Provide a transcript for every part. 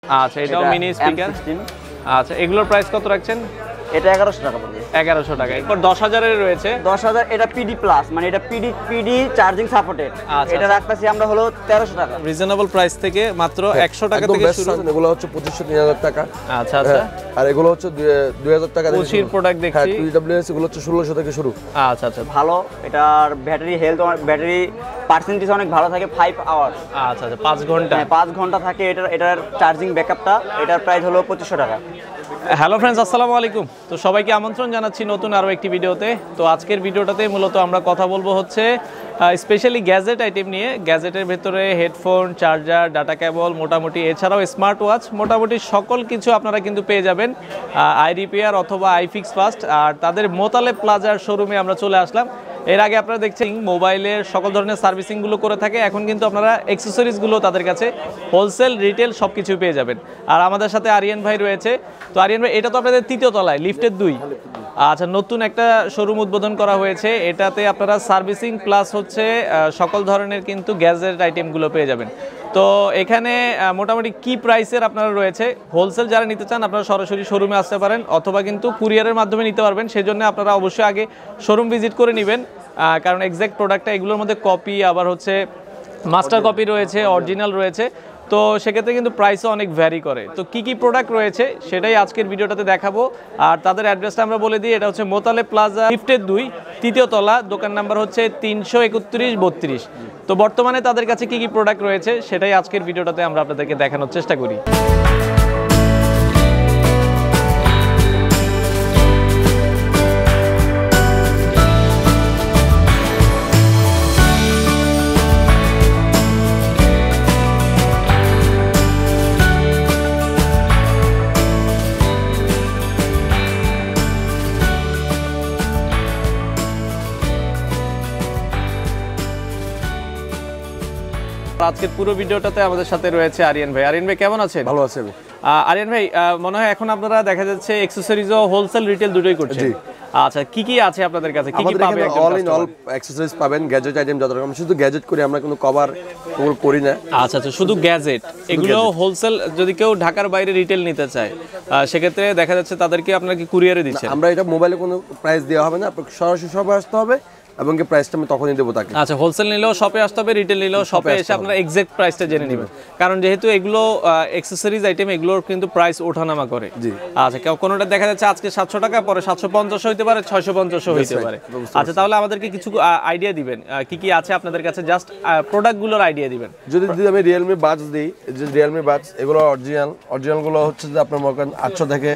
আচ্ছা, এটাও mini speaker. আচ্ছা, এগুলোর প্রাইস কত রাখছেন? এটা 1100 টাকা পড়বে। 1100 টাকা। এরপর 10,000 এর রয়েছে 10,000, এটা পিডি প্লাস, মানে এটা পিডি চার্জিং সাপোর্টেড। এটা রাখতেছি আমরা হলো 1300 টাকা। রিজনেবল প্রাইস থেকে মাত্র 100 টাকা থেকে শুরু। এগুলো হচ্ছে 2500-3000 টাকা। আচ্ছা আচ্ছা। আর এগুলো হচ্ছে 2000 টাকা থেকে শুরু। প্রোডাক্ট দেখছি। TWS এগুলো হচ্ছে 1600 থেকে শুরু। আচ্ছা আচ্ছা, ভালো। এটার ব্যাটারি হেলথ, ব্যাটারি পার্সেন্টেজ অনেক ভালো থাকে, 5 আওয়ার। আচ্ছা আচ্ছা, 5 ঘন্টা। 5 ঘন্টা থাকে এটার চার্জিং ব্যাকআপটা। এটার প্রাইস হলো 2500 টাকা। হ্যালো ফ্রেন্ডস, আসসালামু আলাইকুম। তো সবাইকে আমন্ত্রণ জানাচ্ছি নতুন আরও একটি ভিডিওতে। তো আজকের ভিডিওটাতে মূলত আমরা কথা বলবো হচ্ছে স্পেশালি গ্যাজেট আইটেম নিয়ে। গ্যাজেটের ভেতরে হেডফোন, চার্জার, ডাটা কেবল, মোটামুটি এছাড়াও স্মার্ট ওয়াচ, মোটামুটি সকল কিছু আপনারা কিন্তু পেয়ে যাবেন আই রিপেয়ার অথবা IFixFast। আর তাদের মোতালেব প্লাজার শোরুমে আমরা চলে আসলাম। এর আগে আপনারা দেখছেন মোবাইলের সকল ধরনের সার্ভিসিংগুলো করে থাকে। এখন কিন্তু আপনারা অ্যাক্সেসরিজগুলো তাদের কাছে হোলসেল, রিটেল সব কিছু পেয়ে যাবেন। আর আমাদের সাথে আরিয়ান ভাই রয়েছে। তো আরিয়ান ভাই, এটা তো আপনাদের 3য় তলায়, লিফটের 2। আচ্ছা, নতুন একটা শোরুম উদ্বোধন করা হয়েছে। এটাতে আপনারা সার্ভিসিং প্লাস হচ্ছে সকল ধরনের কিন্তু গ্যাজেট আইটেমগুলো পেয়ে যাবেন। তো এখানে মোটামুটি কি প্রাইসের আপনারা রয়েছে, হোলসেল যারা নিতে চান আপনারা সরাসরি শোরুমে আসতে পারেন, অথবা কিন্তু কুরিয়ারের মাধ্যমে নিতে পারবেন। সেজন্য আপনারা অবশ্যই আগে শোরুম ভিজিট করে নেবেন, কারণ এক্স্যাক্ট প্রোডাক্টটা এগুলোর মধ্যে কপি, আবার হচ্ছে মাস্টার কপি রয়েছে, অরিজিনাল রয়েছে। তো সেক্ষেত্রে কিন্তু প্রাইসও অনেক ভ্যারি করে। তো কি কি প্রোডাক্ট রয়েছে সেটাই আজকের ভিডিওটাতে দেখাবো। আর তাদের অ্যাড্রেসটা আমরা বলে দিই, এটা হচ্ছে মোতালেব প্লাজা, লিফটের 2, 3য় তলা, দোকান নাম্বার হচ্ছে 331-32। তো বর্তমানে তাদের কাছে কি কি প্রোডাক্ট রয়েছে সেটাই আজকের ভিডিওটাতে আমরা আপনাদেরকে দেখানোর চেষ্টা করি। আজকের পুরো ভিডিওটাতে আমাদের সাথে রয়েছে আরিয়ান ভাই। আরিয়ান ভাই কেমন আছেন? ভালো আছে। আরিয়ান ভাই, মনে হয় এখন আপনারা দেখা যাচ্ছে অ্যাকসেসরিজও হোলসেল, রিটেল দুটোই করছেন। আচ্ছা, কি কি আছে আপনাদের কাছে? কি কি পাবেন? অল ইন অল অ্যাকসেসরিজ পাবেন, গ্যাজেট আইটেম যত রকম। শুধু গ্যাজেট করি আমরা, কোনো কভার করি না। আচ্ছা আচ্ছা, শুধু গ্যাজেট। এগুলো হোলসেল, যদি কেউ ঢাকার বাইরে রিটেল নিতে চায় সেক্ষেত্রে দেখা যাচ্ছে তাদেরকে আপনারা কি কুরিয়ারে দিচ্ছেন? আমরা এটা মোবাইলে কোনো প্রাইস দেওয়া হবে না, আপনাকে সরাসরি শপে আসতে হবে এবং কি প্রাইসটা আমি তখনই দেবো তাকে। আচ্ছা, হোলসেল নিলেও শপে আসতে হবে, রিটেল নিলেও শপে এসে আপনারা এক্সাক্ট প্রাইসটা জেনে নেবেন, কারণ যেহেতু এগুলো অ্যাকসেসরিজ আইটেম, এগুলোর কিন্তু প্রাইস ওঠানামা করে। আচ্ছা, কোনোটা দেখা যাচ্ছে আজকে 700 টাকা, পরে 750 হইতে পারে, 650 হইতে পারে। আচ্ছা, তাহলে আমাদেরকে কিছু আইডিয়া দিবেন কি কি আছে আপনাদের কাছে, জাস্ট প্রোডাক্টগুলোর আইডিয়া দিবেন। যদি আমি রিয়েলমি বাডস দিই, যে রিয়েলমি বাডস এগুলো অরিজিনালগুলো হচ্ছে যে আপনার মনে করেন 800 থেকে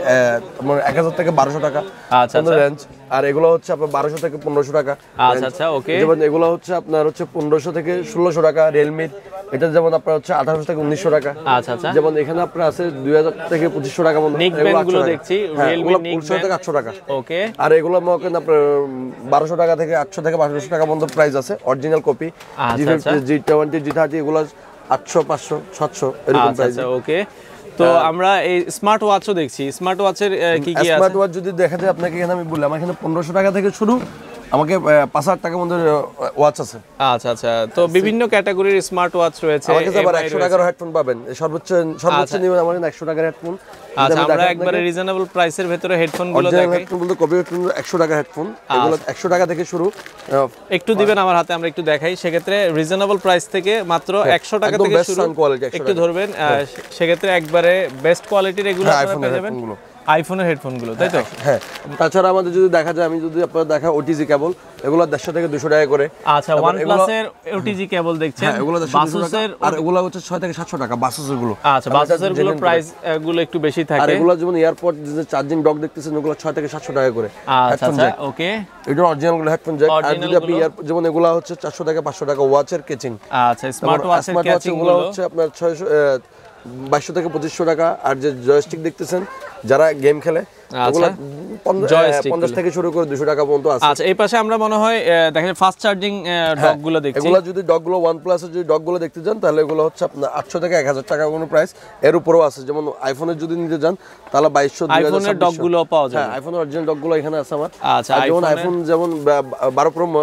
1000 থেকে 1200 টাকা রেঞ্জ। আর এগুলো হচ্ছে আপনার 1200 থেকে 1500 টাকা। আচ্ছা আচ্ছা, ওকে। যেমন এগুলো হচ্ছে আপনার হচ্ছে 1500 থেকে 1600 টাকা রিয়েলমির। এটা যেমন আপনার হচ্ছে 1800 থেকে 1900 টাকা। আচ্ছা আচ্ছা। যেমন এখানে আপনার আছে 2000 থেকে 2500 টাকা মতো। এগুলো দেখছি রিয়েলমি নিক 800 থেকে 800 টাকা। ওকে। আর এগুলো মনে করেন আপনার 1200 টাকা থেকে 800 থেকে 1200 টাকা মতো প্রাইস আছে। Original copy G50, G20, G30 এগুলো 800, 500, 700 এরকম প্রাইস। আচ্ছা, ওকে। তো আমরা এই স্মার্ট ওয়াচও দেখছি। স্মার্ট ওয়াচের কি কি আছে? স্মার্ট ওয়াচ যদি দেখা যায় আপনাকে, এখানে আমি বললাম এখানে 1500 টাকা থেকে শুরু, আমাকে 5000 টাকার মধ্যে ওয়াচ আছে। আচ্ছা আচ্ছা, তো বিভিন্ন ক্যাটাগরির স্মার্ট ওয়াচ রয়েছে। আমার কাছে আবার 100 টাকার হেডফোন পাবেন, সর্বোচ্চ নিবেন আমার 100 টাকার হেডফোন। আচ্ছা, আমরা একবারে রিজনেবল প্রাইসের ভিতরে হেডফোনগুলো দেখাই। হেডফোন বলতে কপি হেডফোন 100 টাকার হেডফোন, এগুলো 100 টাকা থেকে শুরু। একটু দিবেন আমার হাতে, আমরা একটু দেখাই। সেক্ষেত্রে রিজনেবল প্রাইস থেকে মাত্র 100 টাকা থেকে শুরু। একটু ধরবেন, সেক্ষেত্রে একবারে বেস্ট কোয়ালিটির এগুলো আপনারা পেয়ে যাবেন, আইফোনের হেডফোনগুলো, তাই তো? হ্যাঁ। তাছাড়া আমাদের যদি দেখা যায়, আমি যদি আপনারা দেখা ওটিজি কেবল, এগুলো 150 থেকে 200 টাকা করে। আচ্ছা, OnePlus এর ওটিজি কেবল দেখছেন, এগুলো 150 টাকা, আর এগুলো হচ্ছে 6 থেকে 700 টাকা বাসুসের গুলো। আচ্ছা, বাসুসের গুলো প্রাইস গুলো একটু বেশি থাকে। আর এগুলো যেমন এয়ারপড যে চার্জিং ডক দেখতেছেন, ওগুলো 6 থেকে 700 টাকা করে। আচ্ছা আচ্ছা, ওকে। এটা অরিজিনাল গুলো হেডফোন জ্যাক। আর যদি আপনি যেমন এগুলো হচ্ছে 400 থেকে 500 টাকা ওয়াচের কেচিং। আচ্ছা, স্মার্ট ওয়াচের কেচিং গুলো হচ্ছে আপনার 2200 থেকে 2500 টাকা। আর যে জয়স্টিক দেখতেছেন যারা গেম খেলে, ওগুলো 50 থেকে শুরু করে 200 টাকা পর্যন্ত আছে। আচ্ছা এই পাশে আমরা মনে হয় দেখেন ফাস্ট চার্জিং ডগগুলো দেখছি। এগুলো যদি ডগগুলো OnePlus এর যদি ডগগুলো দেখতে যান তাহলে এগুলো হচ্ছে আপনার 800 থেকে 1000 টাকা কোনো প্রাইস, এর উপরেও আছে। যেমন আইফোনের যদি নিতে যান তাহলে 2200 আইফোনের ডগগুলো পাওয়া যায়। হ্যাঁ আইফোনের অরিজিনাল ডগগুলো এখানে আছে আমার। আচ্ছা যেমন আইফোন যেমন 12 প্রো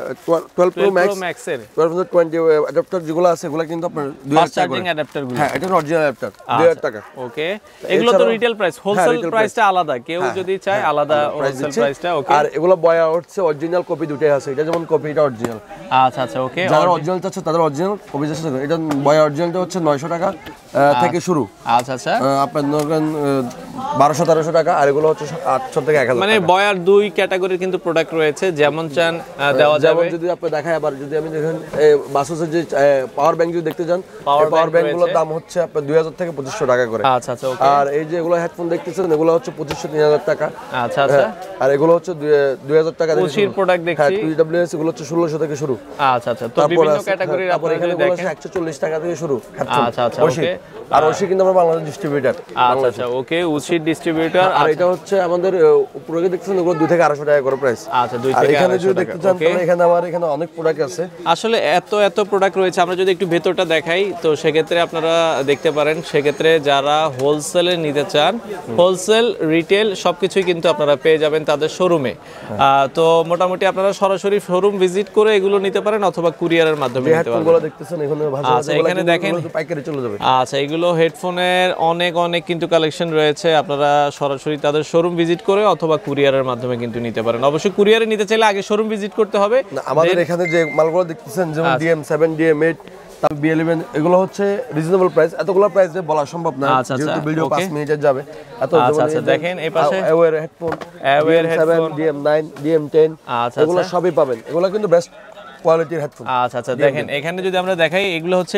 12 প্রো ম্যাক্স 1220 অ্যাডাপ্টার যেগুলো আছে এগুলো কিন্তু আপনার 2000 টাকা চার্জিং অ্যাডাপ্টারগুলো। হ্যাঁ এটা অরিজিনাল অ্যাডাপ্টার 2000 টাকা। ওকে এগুলো তো রিটেল প্রাইস, হোলসেল প্রাইসটা আলাদা, কেউ যদি চায় আলাদা হোলসেল প্রাইসটা। ওকে আর এগুলো বয়া হচ্ছে অরিজিনাল কপি দুটোই আছে, এটা যেমন কপি এটা অরিজিনাল। আচ্ছা আচ্ছা ওকে যারা অরিজিনাল চাচ্ছে তাদের অরিজিনাল, কপি চাচ্ছে এটা বয়া অরিজিনালটা হচ্ছে 900 টাকা থেকে শুরু। আচ্ছা আচ্ছা আপনার ধরেন 1200-1300 টাকা, আর এগুলো হচ্ছে 800 থেকে 1000 টাকা। মানে বয়ার দুই ক্যাটাগরির কিন্তু প্রোডাক্ট রয়েছে, যেমন চান দেওয়া যাবে। যদি আপনি দেখায় আবার যদি আমি দেখেন বাসুসের যে পাওয়ার ব্যাংক যদি দেখতে যান, পাওয়ার ব্যাংকগুলোর দাম হচ্ছে আপনার 2000 থেকে 2500 টাকা করে। আচ্ছা আচ্ছা ওকে। আর এই যে এগুলো হেডফোন দেখতেছেন এগুলো হচ্ছে 2500-3000 টাকা। আচ্ছা আচ্ছা আর এগুলো হচ্ছে 2000 টাকা থেকে উচির প্রোডাক্ট দেখছি। হ্যাঁ TWS এগুলো হচ্ছে 1600 থেকে শুরু। আচ্ছা আচ্ছা তো বিভিন্ন ক্যাটাগরির আপনারা আপনারা এগুলো দেখেন 140 টাকা থেকে শুরু। আচ্ছা আচ্ছা ওকে। আর ওশি কিন্তু আমরা বাংলাদেশ ডিস্ট্রিবিউটর। আচ্ছা আচ্ছা ওকে উচির ডিস্ট্রিবিউটর। আর এটা হচ্ছে আমাদের উপরে দেখতেছেন এগুলো 2 থেকে 250 টাকা করে প্রাইস। আচ্ছা 2 আর থেকে এখানে 250 যদি টাকা। দেখতে চান তাহলে এখানে আমার এখানে অনেক প্রোডাক্ট আছে। আসলে এত প্রোডাক্ট রয়েছে, আমরা যদি একটু ভেতরটা দেখাই তো সেক্ষেত্রে আপনারা দেখতে পারেন। সেক্ষেত্রে যারা হোলসেলে নিতে চান, হোলসেল রিটেল সবকিছুই কিন্তু আপনারা পেয়ে যাবেন তাদের শোরুমে। তো মোটামুটি আপনারা সরাসরি শোরুম ভিজিট করে এগুলো নিতে পারেন অথবা কুরিয়ারের মাধ্যমে নিতে পারেন। এগুলো দেখতেছেন এখানে ভাষা আচ্ছা এখানে দেখেন পাইকারি চলে যাবে। আচ্ছা এগুলো হেডফোনের অনেক কিন্তু কালেকশন রয়েছে, আপনারা সরাসরি তাদের শোরুম ভিজিট করে অথবা কুরিয়ারের মাধ্যমে কিন্তু নিতে পারেন। অবশ্যই কুরিয়ারে নিতে চাইলে আগে শোরুম ভিজিট করতে হবে। আমাদের এখানে যে মালগুলো দেখতেছেন যেমন DM7 DM8 তারপর B11 এগুলো হচ্ছে রিজনেবল প্রাইস, এতগুলো প্রাইস বলা সম্ভব না যেহেতু ভিডিও 5 মিনিটের যাবে। এত আচ্ছা আচ্ছা দেখেন এই পাশে aware headphone DM7 DM9 DM10 এগুলো সবই পাবেন, এগুলো কিন্তু বেস্ট কোয়ালিটির হেডফোন। আচ্ছা আচ্ছা দেখেন এখানে যদি আমরা দেখাই এগুলো হচ্ছে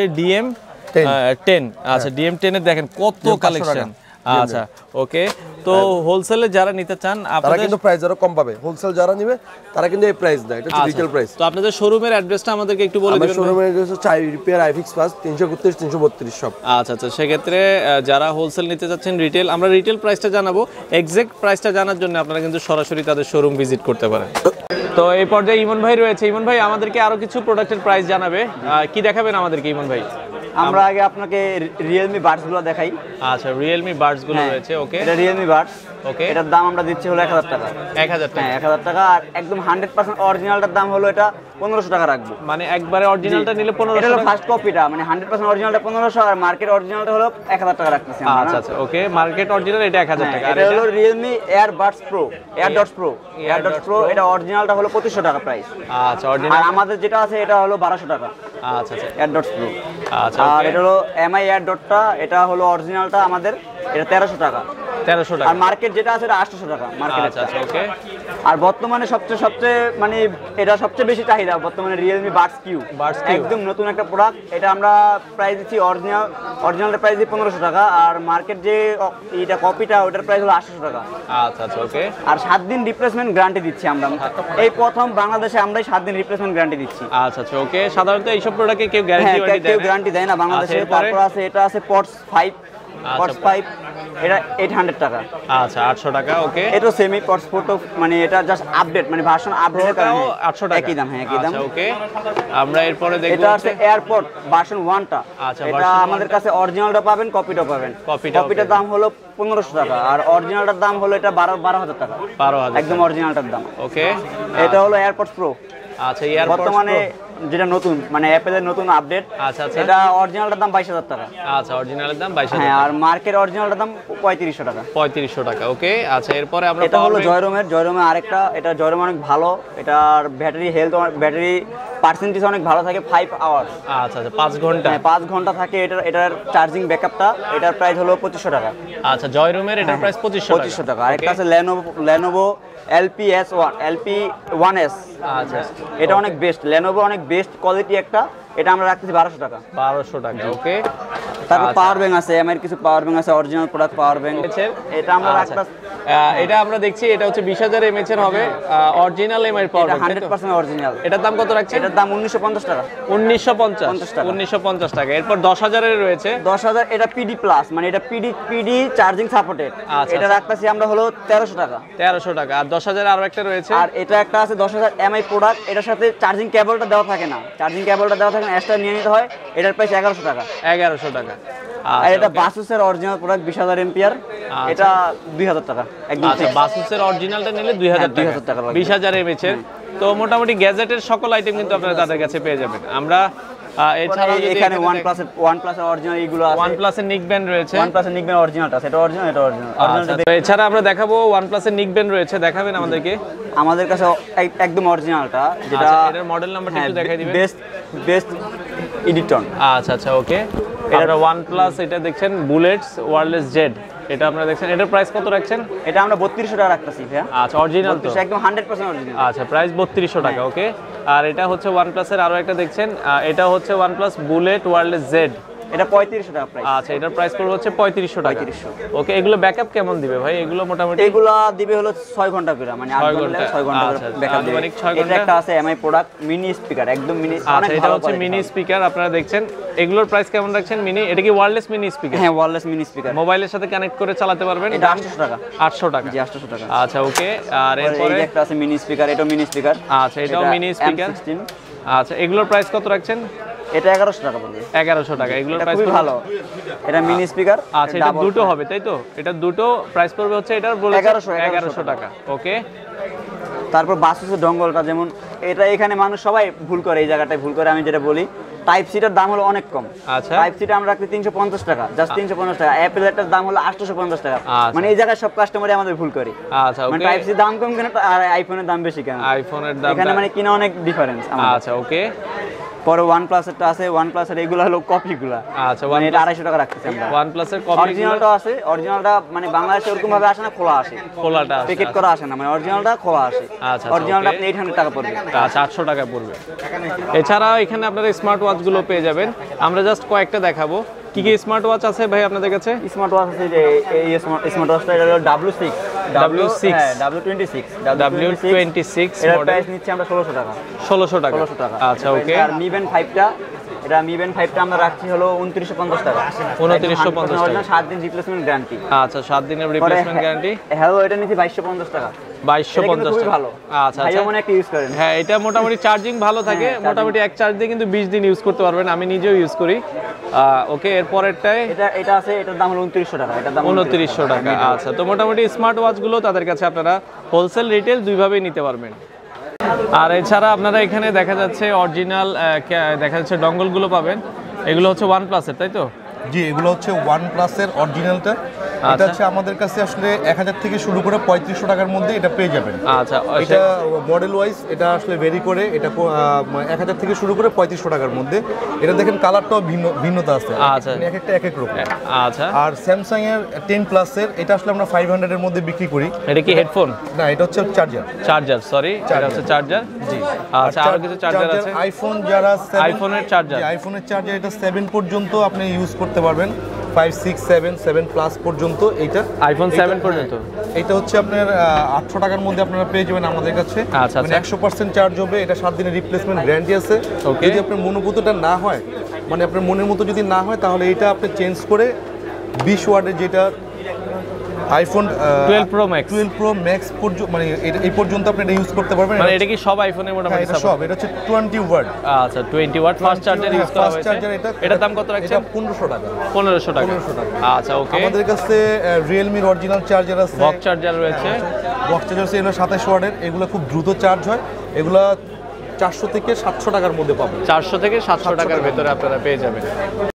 DM10। আচ্ছা DM10 এর দেখেন কত কালেকশন। আচ্ছা ওকে তো হোলসেলে যারা নিতে চান তারা আপনাদের কিন্তু প্রাইস আরো কম পাবে। হোলসেল যারা নেবে তারা কিন্তু এই প্রাইস দেয়, এটা হচ্ছে রিটেল প্রাইস। তো আপনাদের শোরুমের অ্যাড্রেসটা আমাদেরকে একটু বলে দিবেন। শোরুমের অ্যাড্রেস হচ্ছে রিপেয়ার IFixFast 331-332 সব। আচ্ছা আচ্ছা সেক্ষেত্রে যারা হোলসেল নিতে চাচ্ছেন রিটেল, আমরা রিটেল প্রাইসটা জানাবো। এক্সাক্ট প্রাইসটা জানার জন্য আপনারা কিন্তু সরাসরি তাদের শোরুম ভিজিট করতে পারেন। তো এই পর্যায়ে ইমন ভাই রয়েছে। ইমন ভাই আমাদেরকে আরো কিছু প্রোডাক্টের প্রাইস জানাবে, কি দেখাবেন আমাদেরকে ইমন ভাই? আমরা আগে আপনাকে Realme Buds গুলো দেখাই। আচ্ছা Realme Buds গুলো রয়েছে। ওকে এটা Realme Buds। ওকে এটার দাম আমরা দিচ্ছি হলো 1000 টাকা। 1000 টাকা। হ্যাঁ 1000 টাকা। আর একদম 100% অরিজিনালটার দাম হলো এটা 1500 টাকা রাখবো। মানে একবারে অরিজিনালটা নিলে 1500 এটা হলো ফার্স্ট কপিটা, মানে 100% অরিজিনালটা 1500 আর মার্কেট অরিজিনালটা হলো 1000 টাকা রাখতেছি আমরা। আচ্ছা আচ্ছা ওকে মার্কেট অরিজিনাল এটা 1000 টাকা। আর এটা হলো Realme AirBuds Pro, AirDots Pro এটা অরিজিনালটা হলো 2500 টাকা প্রাইস। আচ্ছা অরিজিনাল। আর আমাদের যেটা আছে এটা হলো 1200 টাকা। আচ্ছা আচ্ছা AirDots Pro। আচ্ছা আর এটা হলো MI AirDotটা, এটা হলো অরিজিনালটা আমাদের, এটা 1300 টাকা। 1300 টাকা। আর মার্কেট যেটা আছে এটা 800 টাকা মার্কেট। আচ্ছা আচ্ছা ওকে। আর বর্তমানে সবচেয়ে মানে এটা সবচেয়ে বেশি চাহিদা বর্তমানে Realme Buds Q। একদম নতুন একটা প্রোডাক্ট। এটা আমরা প্রাইস দিচ্ছি অরিজিনালটা প্রাইস দিই 1500 টাকা। আর মার্কেট যে এটা কপিটা ওটার প্রাইস হলো 800 টাকা। আচ্ছা আচ্ছা ওকে। আর 7 দিন রিপ্লেসমেন্ট গ্যারান্টি দিচ্ছি আমরা। এই প্রথম বাংলাদেশে আমরাই 7 দিন রিপ্লেসমেন্ট গ্যারান্টি দিচ্ছি। আচ্ছা আচ্ছা ওকে। সাধারণত এইসব প্রোডাক্টে কেউ গ্যারান্টি দেয় না বাংলাদেশে। তারপর আছে এটা আছে Pods 5 এটা 800 টাকা। আচ্ছা 800 টাকা ওকে। এটা সেমি Pods ফটো, মানে এটা জাস্ট আপডেট, মানে ভার্সন আপডেটের কারণে 800 টাকা একই দাম। হ্যাঁ একই দাম। আচ্ছা ওকে। আমরা এরপরে দেখব এটা আছে এয়ারপড ভার্সন 1টা। আচ্ছা এটা আমাদের কাছে অরিজিনালটা পাবেন, কপিটা পাবেন। কপিটার দাম হলো 1500 টাকা আর অরিজিনালটার দাম হলো এটা 12000 টাকা। 12000 একদম অরিজিনালটার দাম। ওকে। এটা হলো এয়ারপডস প্রো। আচ্ছা এয়ারপডস বর্তমানে যেটা নতুন, মানে অ্যাপেলের নতুন আপডেট। আচ্ছা আচ্ছা। এটা অরিজিনালটার দাম 22000 টাকা। আচ্ছা অরিজিনালের দাম 22000 হ্যাঁ। আর মার্কেট অরিজিনালটার দাম 3500 টাকা। 3500 টাকা ওকে। আচ্ছা এরপরে আমরা এটা হলো জয়রোমে আরেকটা। এটা জয়রোম অনেক ভালো। এটার ব্যাটারি হেলথ, ব্যাটারি পার্সেন্টেজ অনেক ভালো থাকে 5 আওয়ার্স। আচ্ছা আচ্ছা 5 ঘন্টা। হ্যাঁ 5 ঘন্টা থাকে। এটার চার্জিং ব্যাকআপটা, এটার প্রাইস হলো 2500 টাকা। আচ্ছা জয়রোমের এটার প্রাইস 2500 টাকা। আরেকটা আছে লেনোভো LP1S। আচ্ছা এটা অনেক বেস্ট, লেনোভো অনেক বেস্ট কোয়ালিটি একটা। এটা আমরা রাখতেছি 1200 টাকা। 1200 টাকা ওকে। তারপর পাওয়ার ব্যাংক আছে, এমআই কিছু পাওয়ার ব্যাংক আছে, অরিজিনাল প্রোডাক্ট পাওয়ার ব্যাংক। এটা আমরা রাখতাম, এটা আমরা দেখছি এটা হচ্ছে 20000 mAh এর হবে, original MI power bank, 100% original. এটার দাম কত রাখছেন? এটার দাম 1950 টাকা। 1950 টাকা। এরপর 10000 এর রয়েছে 10000, এটা পিডি প্লাস, মানে এটা পিডি চার্জিং সাপোর্টেড। এটা রাখতাছি আমরা হলো 1300 টাকা। 1300 টাকা। আর 10000 আরো একটা রয়েছে, আর এটা একটা আছে 10000 এমআই প্রোডাক্ট, এটার সাথে চার্জিং কেবলটা দেওয়া থাকে না, চার্জিং কেবলটা দেওয়া থাকে না, এক্সট্রা নিয়ে নিতে হয়। এটার প্রাইস 1100 টাকা। 1100 টাকা। আর এটা বাসুসের অরিজিনাল প্রোডাক্ট 20000 এম্পিয়ার, এটা 2000 টাকা একদম। আচ্ছা, বাসুসের অরিজিনালটা নিলে 2000 টাকা, 20000 mAh এর। তো মোটামুটি গ্যাজেটের সকল আইটেম কিন্তু আপনারা তাদের কাছে পেয়ে যাবেন। আমরা এছাড়াও যদি এখানে OnePlus এর অরিজিনাল এইগুলো আছে, OnePlus এর নিক ব্যান্ড রয়েছে, OnePlus এর নিক ব্যান্ড অরিজিনালটা আছে, এটা অরিজিনাল, এটা অরিজিনাল। এছাড়া আমরা দেখাবো OnePlus এর নিক ব্যান্ড রয়েছে, দেখাবেন আমাদেরকে? আমাদের কাছে একদম অরিজিনালটা, যেটা এটার মডেল নাম্বারটা একটু দেখাই দিবেন। Best edition. আচ্ছা, ওকে। এটা OnePlus, এটা দেখছেন বুলেটস ওয়্যারলেস জেড, এটা আপনারা দেখছেন। এটার প্রাইস কত রাখছেন? এটা আমরা 3200 টাকা রাখতেছি ভাইয়া। আচ্ছা, অরিজিনাল তো একদম 100% অরিজিনাল। আচ্ছা, প্রাইস 3200 টাকা, ওকে। আর এটা হচ্ছে OnePlus এর আরো একটা দেখছেন, এটা হচ্ছে OnePlus বুলেট ওয়্যারলেস জেড, এটা 3500 টাকা প্রাইস। আচ্ছা, এটার প্রাইস পড়বে হচ্ছে 3500 টাকা। ওকে, এগুলো ব্যাকআপ কেমন দিবে ভাই? এগুলো মোটামুটি এগুলো দিবে হলো 6 ঘন্টা করে, মানে 8 ঘন্টা 6 ঘন্টা করে ব্যাকআপ দিবে। এটা একটা আছে এমআই প্রোডাক্ট, মিনি স্পিকার, একদম মিনি। আচ্ছা, এটা হচ্ছে মিনি স্পিকার, আপনারা দেখছেন। এগুলোর প্রাইস কেমন রাখছেন? মিনি, এটা কি ওয়্যারলেস মিনি স্পিকার? হ্যাঁ, ওয়্যারলেস মিনি স্পিকার, মোবাইলের সাথে কানেক্ট করে চালাতে পারবেন। এটা 800 টাকা। 800 টাকা, জি 800 টাকা। আচ্ছা, ওকে। আর এরপরে একটা আছে মিনি স্পিকার, এটাও মিনি স্পিকার। আচ্ছা, এটাও মিনি স্পিকার। আচ্ছা, এগুলোর প্রাইস কত রাখছেন? এটা 1100 টাকা পড়বে। 1100 টাকা। এগুলোর প্রাইস খুব ভালো, এটা মিনি স্পিকার। আচ্ছা, এটা দুটো হবে তাই তো? এটা দুটো প্রাইস পড়বে হচ্ছে এটার বলে 1100 টাকা, ওকে। তারপর বাসুসের ডঙ্গলটা, যেমন এটা এখানে মানুষ সবাই ভুল করে, এই জায়গাটায় ভুল করে। আমি যেটা বলি, টাইপ সিটার দাম হলো অনেক কম। আচ্ছা, টাইপ সিটা আমরা রাখছি 350 টাকা, জাস্ট 350 টাকা। অ্যাপেলের দাম হলো 850 টাকা। মানে এই জায়গায় সব কাস্টমারই আমাদের ভুল করে। আচ্ছা, ওকে। মানে টাইপ সি দাম কম কেন আর আইফোনের দাম বেশি কেন? আইফোনের দাম এখানে মানে কিনা অনেক ডিফারেন্স। আচ্ছা, ওকে। পরে OnePlus এরটা আছে, OnePlus এর এগুলো হলো কপিগুলো। আচ্ছা, মানে এটা 250 টাকা রাখতেছি আমরা। OnePlus এর কপি অরিজিনালটা আছে, অরিজিনালটা মানে বাংলাদেশে এরকম ভাবে আসে না, খোলা আসে, খোলাটা প্যাকেট করা আসে না, মানে অরিজিনালটা খোলা আসে। আচ্ছা, অরিজিনালটা আপনি 800 টাকা পড়বে। আচ্ছা, 800 টাকা পড়বে। এছাড়াও এখানে আপনারা স্মার্ট ওয়াচগুলো পেয়ে যাবেন। আমরা জাস্ট কয়েকটা দেখাবো। কি কি স্মার্ট ওয়াচ আছে ভাই আপনাদের কাছে? স্মার্ট ওয়াচ আছে, যে এই স্মার্ট ওয়াচটা, এটা হলো W6 W26 W26 এর মডেল। প্রাইস নিচ্ছে আমরা 1600 টাকা। 1600 টাকা। 1600 টাকা। আচ্ছা, ওকে। আর Mi Band 5টা, এটা Mi Band 5টা আমরা রাখছি হলো 2950 টাকা। 2950 টাকা। 7 দিন রিপ্লেসমেন্ট গ্যারান্টি। আচ্ছা, 7 দিনের রিপ্লেসমেন্ট গ্যারান্টি। হ্যালো, এটা নিচ্ছি 2250 টাকা। 2250 খুবই টাকা, ভালো। আচ্ছা, ভাইও মনে একটা ইউজ করেন। হ্যাঁ, এটা মোটামুটি চার্জিং ভালো থাকে, মোটামুটি এক চার্জ দিয়ে কিন্তু 20 দিন ইউজ করতে পারবেন। আমি নিজেও ইউজ করি। ওকে, এর পরেরটায় এটা আছে, এটার দাম হলো 2900 টাকা। এটার দাম 2900 টাকা। আচ্ছা, তো মোটামুটি স্মার্ট ওয়াচগুলো তাদের কাছে আপনারা হোলসেল রিটেল দুইভাবেই নিতে পারবেন। আর এছাড়া আপনারা এখানে দেখা যাচ্ছে অরিজিনাল দেখা যাচ্ছে ডঙ্গলগুলো পাবেন। এগুলো হচ্ছে OnePlus এর, তাই তো? জি, এগুলো হচ্ছে OnePlus এর অরিজিনালটা। এটা হচ্ছে আমাদের কাছে আসলে 1000 থেকে শুরু করে 3500 টাকার মধ্যে এটা পেয়ে যাবেন। আচ্ছা, এটা মডেল ওয়াইজ এটা আসলে ভেরি করে, এটা 1000 থেকে শুরু করে 3500 টাকার মধ্যে। এটা দেখেন কালারটাও ভিন্নতা আছে, আচ্ছা, মানে এক একটা এক এক রকম। আচ্ছা। আর স্যামসাং এর 10 প্লাস এর এটা আসলে আমরা 500 এর মধ্যে বিক্রি করি। এটা কি হেডফোন? না, এটা হচ্ছে চার্জার, সরি, এটা হচ্ছে চার্জার। জি, আচ্ছা, আর কিছু চার্জার আছে। আইফোন যারা আইফোনের চার্জার, আইফোনের চার্জার এটা 7 পর্যন্ত আপনি ইউজ করতে পারবেন, 5, 6, 7 প্লাস পর্যন্ত। এইটা আইফোন 7 পর্যন্ত। এটা হচ্ছে আপনার 800 টাকার মধ্যে আপনারা পেয়ে যাবেন আমাদের কাছে। আচ্ছা, মানে 100% চার্জ হবে। এটা 7 দিনের রিপ্লেসমেন্ট গ্যারান্টি আছে। যদি আপনার মনোভূতটা না হয়, মানে আপনার মনের মতো যদি না হয়, তাহলে এটা আপনি চেঞ্জ করে 20 ওয়াটের যেটা আইফোন 12 Pro Max পর্যন্ত, মানে এই পর্যন্ত আপনি এটা ইউজ করতে পারবেন। মানে এটা কি সব আইফোনের মোটামুটি এটা সব? এটা হচ্ছে 20 ওয়াট। আচ্ছা, 20 ওয়াট ফাস্ট চার্জার ইউজ করা হয়েছে। এটার দাম কত রাখছেন? 1500 টাকা। 1500 টাকা। আচ্ছা, ওকে। আমাদের কাছে Realme এর অরিজিনাল চার্জার আছে, বক্স চার্জার রয়েছে। বক্স চার্জার আছে, এগুলো 27 ওয়াটের। এগুলো খুব দ্রুত চার্জ হয়। এগুলো 400 থেকে 700 টাকার মধ্যে পাবেন। 400 থেকে 700 টাকার ভেতরে আপনারা পেয়ে যাবেন।